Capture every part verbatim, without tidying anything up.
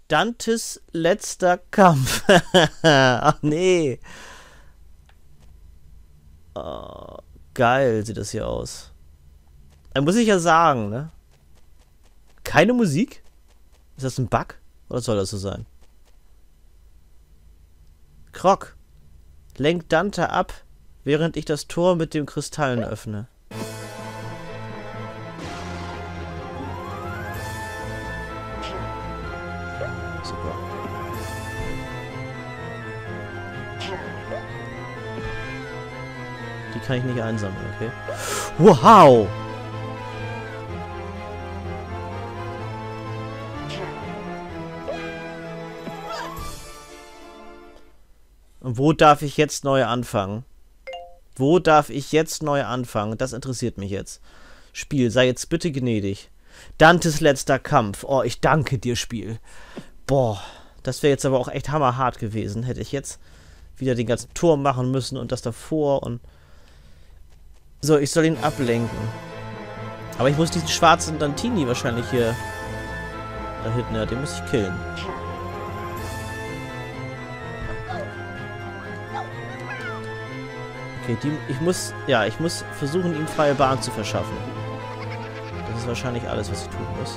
Dantes letzter Kampf. Ach nee. Oh, geil sieht das hier aus. Da muss ich ja sagen, ne? Keine Musik? Ist das ein Bug? Oder soll das so sein? Croc, lenk Dante ab, während ich das Tor mit dem Kristallen öffne. Super. Die kann ich nicht einsammeln, okay? Wow! Und wo darf ich jetzt neu anfangen? Wo darf ich jetzt neu anfangen? Das interessiert mich jetzt. Spiel, sei jetzt bitte gnädig. Dantes letzter Kampf. Oh, ich danke dir, Spiel. Boah, das wäre jetzt aber auch echt hammerhart gewesen. Hätte ich jetzt wieder den ganzen Turm machen müssen und das davor und... So, ich soll ihn ablenken. Aber ich muss diesen schwarzen Dantini wahrscheinlich hier... Da hinten, ja, den muss ich killen. Okay, die, ich muss, ja, ich muss versuchen, ihm freie Bahn zu verschaffen. Das ist wahrscheinlich alles, was ich tun muss.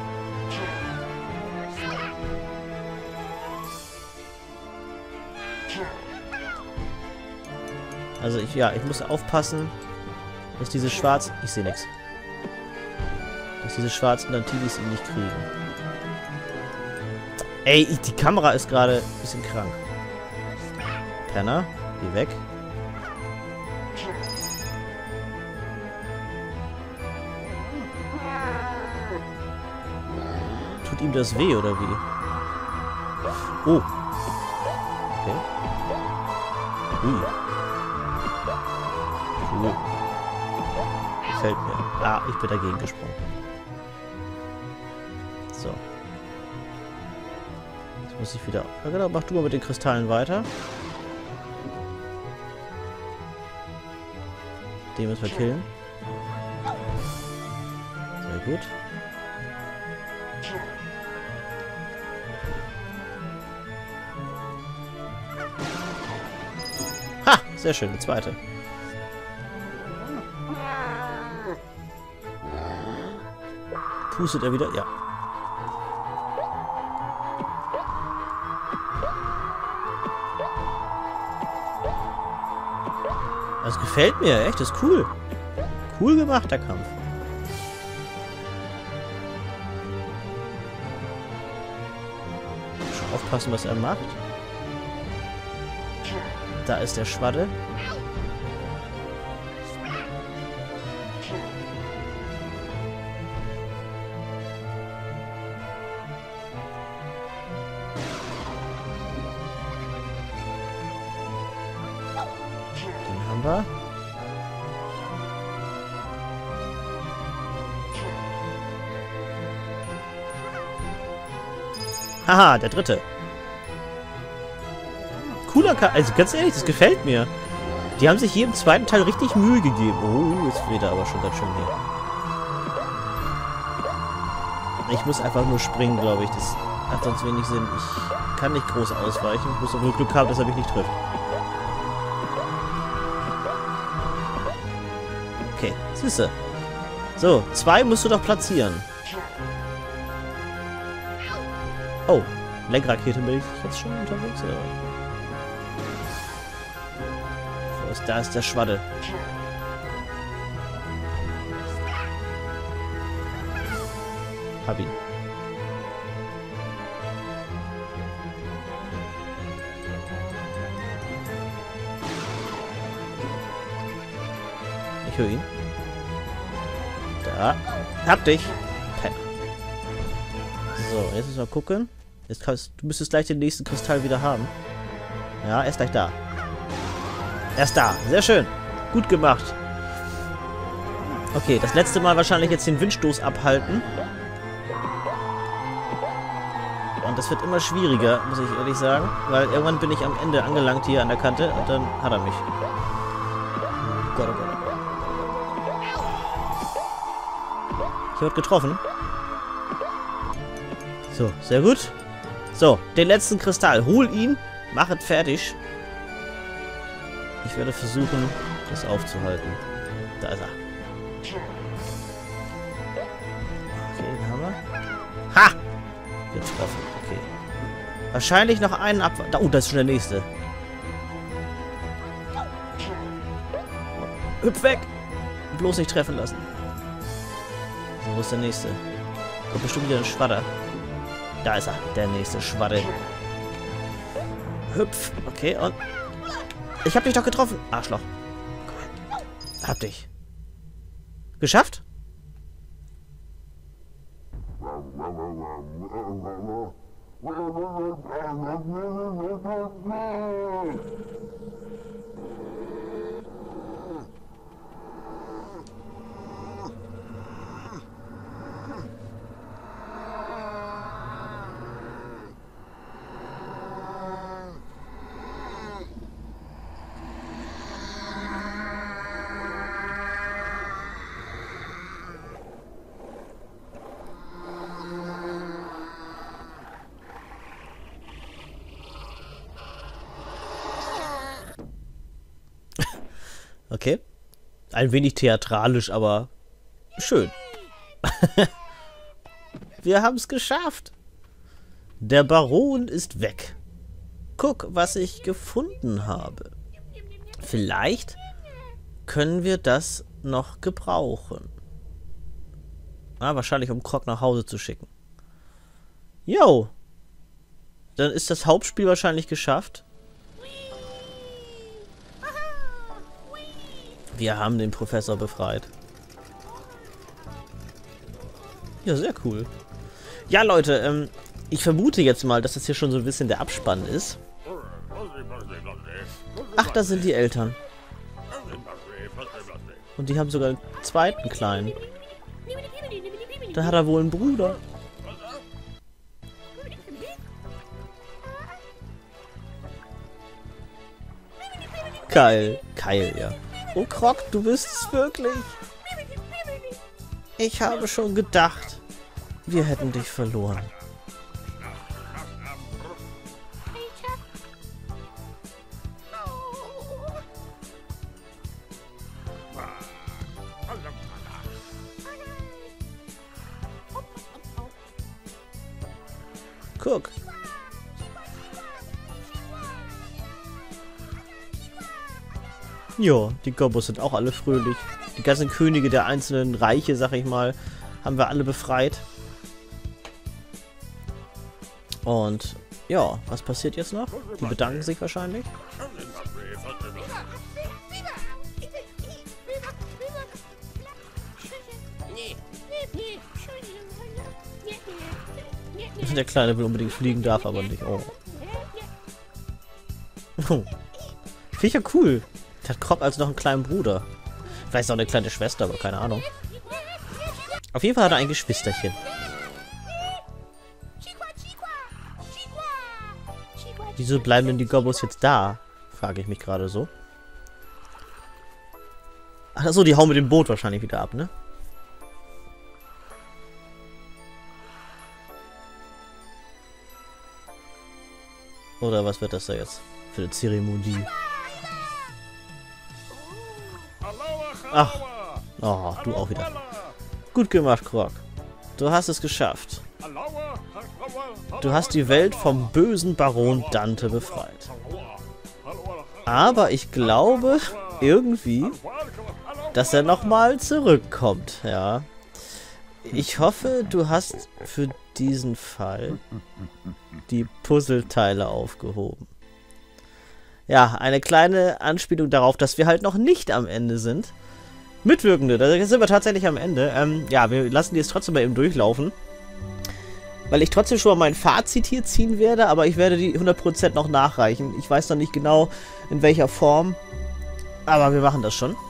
Also ich, ja, ich muss aufpassen, dass diese schwarzen, ich sehe nichts, dass diese schwarzen Dantinis ihn nicht kriegen. Ey, ich, die Kamera ist gerade ein bisschen krank. Penner, geh weg. Tut ihm das weh, oder wie? Oh. Okay. Ui. Cool. Gefällt mir. Ah, ich bin dagegen gesprungen. So. Jetzt muss ich wieder... Ja, genau, mach du mal mit den Kristallen weiter. Den müssen wir killen. Sehr gut. Ha! Sehr schön, die zweite. Pustet er wieder? Ja. Das gefällt mir, echt, das ist cool. Cool gemacht, der Kampf. Schon aufpassen, was er macht. Da ist der Schwadde. Den haben wir. Haha, der dritte. Cooler Ka also ganz ehrlich, das gefällt mir. Die haben sich hier im zweiten Teil richtig Mühe gegeben. Oh, jetzt weht er aber schon ganz schön hier. Ich muss einfach nur springen, glaube ich. Das hat sonst wenig Sinn. Ich kann nicht groß ausweichen. Ich muss aber nur Glück haben, dass er mich nicht trifft. Okay, siehste. So, zwei musst du doch platzieren. Oh, Lenkrakete bin ich jetzt schon unterwegs, oder? Da ist der Schwadde. Hab ihn. Ich höre ihn. Da. Hab dich. Penner. So, jetzt müssen wir gucken. Jetzt kannst, du müsstest gleich den nächsten Kristall wieder haben. Ja, er ist gleich da. Er ist da. Sehr schön. Gut gemacht. Okay, das letzte Mal wahrscheinlich jetzt den Windstoß abhalten. Und das wird immer schwieriger, muss ich ehrlich sagen. Weil irgendwann bin ich am Ende angelangt hier an der Kante und dann hat er mich. Oh Gott, oh Gott. Ich wurde getroffen. So, sehr gut. So, den letzten Kristall. Hol ihn. Mach es fertig. Ich werde versuchen, das aufzuhalten. Da ist er. Okay, den haben wir. Ha! Getroffen. Okay. Wahrscheinlich noch einen ab... Da, oh, das ist schon der nächste. Hüpf weg! Bloß nicht treffen lassen. So, wo ist der nächste? Kommt bestimmt wieder ein Schwadder. Da ist er. Der nächste Schwadde. Hüpf. Okay, und... Ich hab dich doch getroffen. Arschloch. Hab dich. Geschafft? Okay. Ein wenig theatralisch, aber schön. Wir haben es geschafft. Der Baron ist weg. Guck, was ich gefunden habe. Vielleicht können wir das noch gebrauchen. Ah, wahrscheinlich, um Croc nach Hause zu schicken. Jo. Dann ist das Hauptspiel wahrscheinlich geschafft. Wir haben den Professor befreit. Ja, sehr cool. Ja, Leute, ähm, ich vermute jetzt mal, dass das hier schon so ein bisschen der Abspann ist. Ach, da sind die Eltern. Und die haben sogar einen zweiten Kleinen. Da hat er wohl einen Bruder. Geil. Geil, ja. Oh, Croc, du bist es wirklich. Ich habe schon gedacht, wir hätten dich verloren. Guck. Ja, die Gobos sind auch alle fröhlich. Die ganzen Könige der einzelnen Reiche, sag ich mal, haben wir alle befreit. Und ja, was passiert jetzt noch? Die bedanken sich wahrscheinlich. Der Kleine will unbedingt fliegen, darf aber nicht. Oh. Oh. Finde ich ja cool. Der hat Croc also noch einen kleinen Bruder. Vielleicht auch eine kleine Schwester, aber keine Ahnung. Auf jeden Fall hat er ein Geschwisterchen. Wieso bleiben denn die Gobos jetzt da? Frage ich mich gerade so. Ach so, die hauen mit dem Boot wahrscheinlich wieder ab, ne? Oder was wird das da jetzt für eine Zeremonie? Ach, oh, du auch wieder. Gut gemacht, Croc. Du hast es geschafft. Du hast die Welt vom bösen Baron Dante befreit. Aber ich glaube irgendwie, dass er nochmal zurückkommt, ja. Ich hoffe, du hast für diesen Fall die Puzzleteile aufgehoben. Ja, eine kleine Anspielung darauf, dass wir halt noch nicht am Ende sind. Mitwirkende, da sind wir tatsächlich am Ende. Ähm, ja, wir lassen die jetzt trotzdem mal eben durchlaufen. Weil ich trotzdem schon mal mein Fazit hier ziehen werde, aber ich werde die hundert Prozent noch nachreichen. Ich weiß noch nicht genau, in welcher Form. Aber wir machen das schon.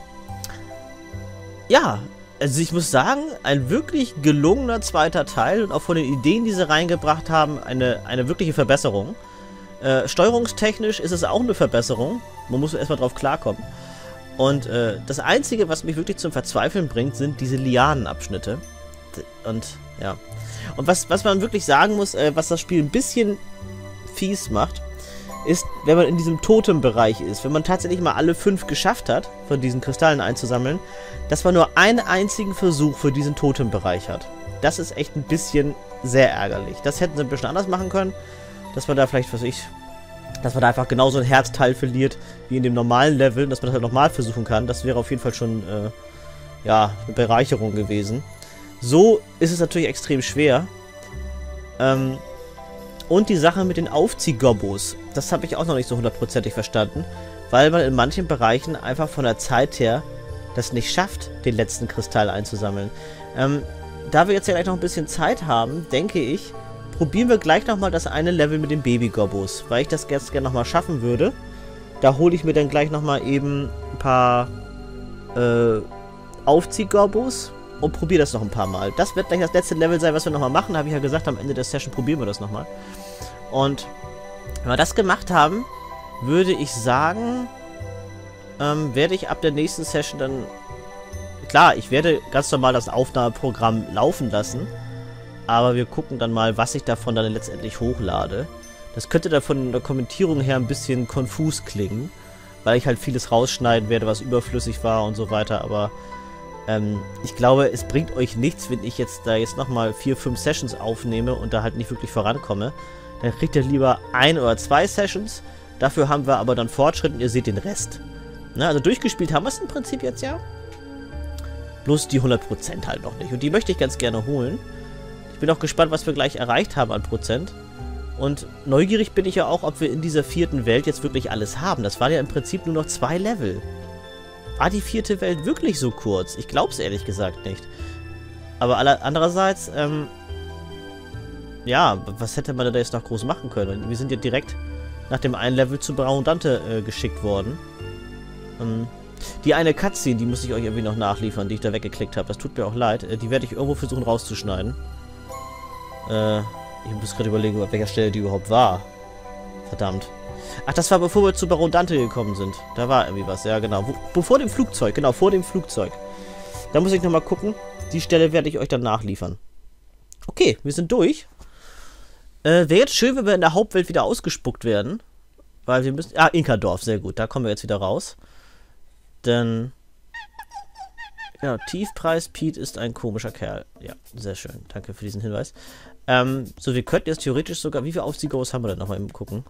Ja, also ich muss sagen, ein wirklich gelungener zweiter Teil und auch von den Ideen, die sie reingebracht haben, eine, eine wirkliche Verbesserung. Äh, steuerungstechnisch ist es auch eine Verbesserung. Man muss erstmal drauf klarkommen. Und äh, das Einzige, was mich wirklich zum Verzweifeln bringt, sind diese Lianenabschnitte. Und Ja. Und was, was man wirklich sagen muss, äh, was das Spiel ein bisschen fies macht, ist, wenn man in diesem Totem-Bereich ist, wenn man tatsächlich mal alle fünf geschafft hat, von diesen Kristallen einzusammeln, dass man nur einen einzigen Versuch für diesen Totem-Bereich hat. Das ist echt ein bisschen sehr ärgerlich. Das hätten sie ein bisschen anders machen können, dass man da vielleicht, was ich, dass man da einfach genauso ein Herzteil verliert, wie in dem normalen Level, dass man das halt nochmal versuchen kann. Das wäre auf jeden Fall schon, äh, ja, eine Bereicherung gewesen. So ist es natürlich extrem schwer. Ähm, und die Sache mit den Aufziehgobbos, das habe ich auch noch nicht so hundertprozentig verstanden, weil man in manchen Bereichen einfach von der Zeit her das nicht schafft, den letzten Kristall einzusammeln. Ähm, da wir jetzt ja gleich noch ein bisschen Zeit haben, denke ich, probieren wir gleich nochmal das eine Level mit den Baby-Gobbos, weil ich das jetzt gerne nochmal schaffen würde. Da hole ich mir dann gleich nochmal eben ein paar äh, Aufziehgobbos und probiere das noch ein paar Mal. Das wird gleich das letzte Level sein, was wir nochmal machen. Habe ich ja gesagt, am Ende der Session probieren wir das nochmal. Und wenn wir das gemacht haben, würde ich sagen, ähm, werde ich ab der nächsten Session dann... Klar, ich werde ganz normal das Aufnahmeprogramm laufen lassen, aber wir gucken dann mal, was ich davon dann letztendlich hochlade. Das könnte dann von der Kommentierung her ein bisschen konfus klingen, weil ich halt vieles rausschneiden werde, was überflüssig war und so weiter, aber... Ähm, ich glaube, es bringt euch nichts, wenn ich jetzt da jetzt nochmal vier, fünf Sessions aufnehme und da halt nicht wirklich vorankomme. Dann kriegt ihr lieber ein oder zwei Sessions. Dafür haben wir aber dann Fortschritt und ihr seht den Rest. Na, also durchgespielt haben wir es im Prinzip jetzt ja. Bloß die hundert Prozent halt noch nicht. Und die möchte ich ganz gerne holen. Ich bin auch gespannt, was wir gleich erreicht haben an Prozent. Und neugierig bin ich ja auch, ob wir in dieser vierten Welt jetzt wirklich alles haben. Das waren ja im Prinzip nur noch zwei Level. War die vierte Welt wirklich so kurz? Ich glaube es ehrlich gesagt nicht. Aber aller, andererseits, ähm, ja, was hätte man da jetzt noch groß machen können? Wir sind ja direkt nach dem einen Level zu Braun Dante äh, geschickt worden. Ähm, die eine Cutscene, die muss ich euch irgendwie noch nachliefern, die ich da weggeklickt habe. Das tut mir auch leid. Äh, die werde ich irgendwo versuchen rauszuschneiden. Äh, ich muss gerade überlegen, auf welcher Stelle die überhaupt war. Verdammt. Ach, das war bevor wir zu Baron Dante gekommen sind. Da war irgendwie was, ja genau. Wo, bevor dem Flugzeug, genau, vor dem Flugzeug. Da muss ich nochmal gucken. Die Stelle werde ich euch dann nachliefern. Okay, wir sind durch. Äh, wäre jetzt schön, wenn wir in der Hauptwelt wieder ausgespuckt werden. Weil wir müssen... Ah, Inkadorf, sehr gut. Da kommen wir jetzt wieder raus. Denn... Ja, Tiefpreis Pete ist ein komischer Kerl. Ja, sehr schön. Danke für diesen Hinweis. Ähm, so, wir könnten jetzt theoretisch sogar... Wie viele Aufziehgos haben wir denn nochmal eben gucken?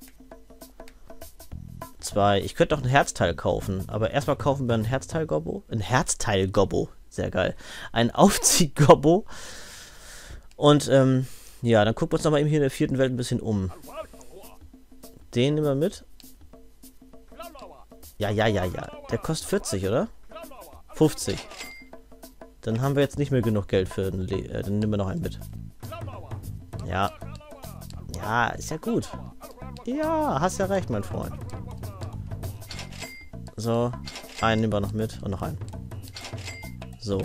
Zwei. Ich könnte auch ein Herzteil kaufen, aber erstmal kaufen wir ein Herzteil-Gobbo. Ein Herzteil-Gobbo. Sehr geil. Ein Aufzieh-Gobbo. Und, ähm, ja, dann gucken wir uns nochmal eben hier in der vierten Welt ein bisschen um. Den nehmen wir mit. Ja, ja, ja, ja. Der kostet vierzig, oder? fünfzig. Dann haben wir jetzt nicht mehr genug Geld für den Le äh, dann nehmen wir noch einen mit. Ja. Ja, ist ja gut. Ja, hast ja recht, mein Freund. So, einen nehmen wir noch mit und noch einen. So.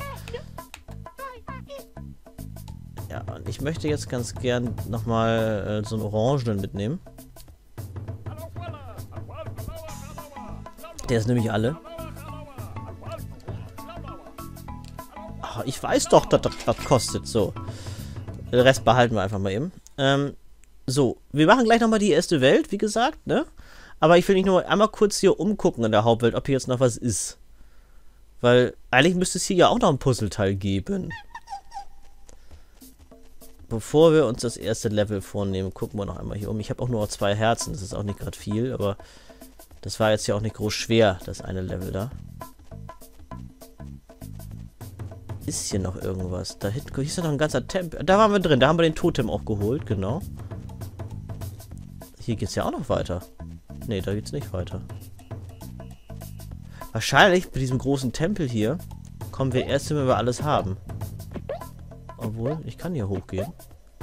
Ja, und ich möchte jetzt ganz gern nochmal äh, so einen Orangenen mitnehmen. Der ist nämlich alle. Ach, ich weiß doch, dass das was kostet. So. Den Rest behalten wir einfach mal eben. Ähm, so, wir machen gleich nochmal die erste Welt, wie gesagt, ne? Aber ich will nicht nur einmal kurz hier umgucken in der Hauptwelt, ob hier jetzt noch was ist. Weil eigentlich müsste es hier ja auch noch ein Puzzleteil geben. Bevor wir uns das erste Level vornehmen, gucken wir noch einmal hier um. Ich habe auch nur zwei Herzen, das ist auch nicht gerade viel, aber das war jetzt ja auch nicht groß schwer, das eine Level da. Ist hier noch irgendwas? Da hinten, hier ist ja noch ein ganzer Tempel. Da waren wir drin, da haben wir den Totem auch geholt, genau. Hier geht es ja auch noch weiter. Ne, da geht's nicht weiter. Wahrscheinlich bei diesem großen Tempel hier kommen wir erst hin, wenn wir alles haben. Obwohl, ich kann hier hochgehen.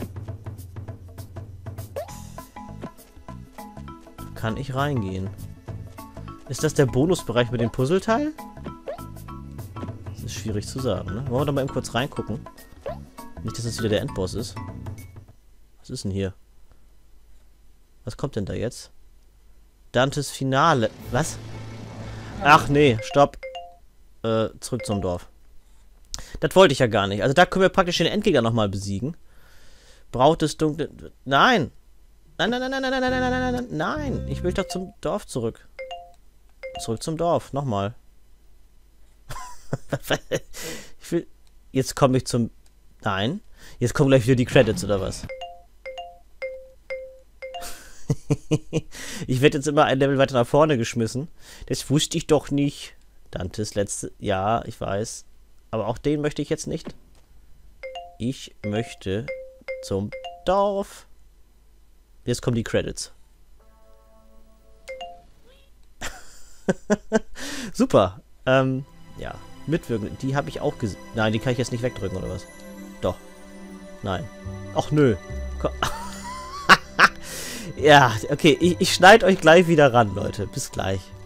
Kann ich reingehen? Ist das der Bonusbereich mit dem Puzzleteil? Das ist schwierig zu sagen, ne? Wollen wir da mal eben kurz reingucken? Nicht, dass das wieder der Endboss ist. Was ist denn hier? Was kommt denn da jetzt? Dantes Finale. Was? Ach nee, stopp. Äh, zurück zum Dorf. Das wollte ich ja gar nicht. Also da können wir praktisch den Endgegner nochmal besiegen. Braut des dunklen... Nein! Nein, nein, nein, nein, nein, nein, nein, nein, nein, nein, nein! Ich will doch zum Dorf zurück. Zurück zum Dorf, nochmal. Ich will... Jetzt komme ich zum... Nein. Jetzt kommen gleich wieder die Credits, oder was? Ich werde jetzt immer ein Level weiter nach vorne geschmissen. Das wusste ich doch nicht. Dantes letzte... Ja, ich weiß. Aber auch den möchte ich jetzt nicht. Ich möchte zum Dorf. Jetzt kommen die Credits. Super. Ähm, ja. Mitwirken. Die habe ich auch gesehen. Nein, die kann ich jetzt nicht wegdrücken, oder was? Doch. Nein. Ach, nö. Ja, okay. Ich, ich schneide euch gleich wieder ran, Leute. Bis gleich.